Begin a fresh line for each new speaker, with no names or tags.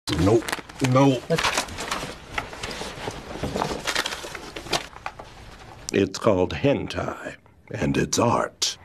Nope. No. It's called hentai, and it's art.